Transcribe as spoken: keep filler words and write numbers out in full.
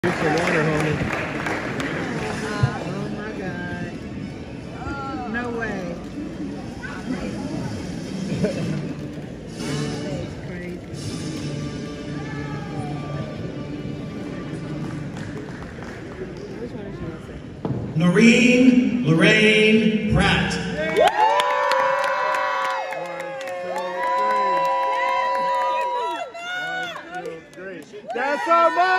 Here's some water, homie. Oh my God. No way. That's crazy. Which one is she gonna say? Norrine, Lorraine, Pratt. That's our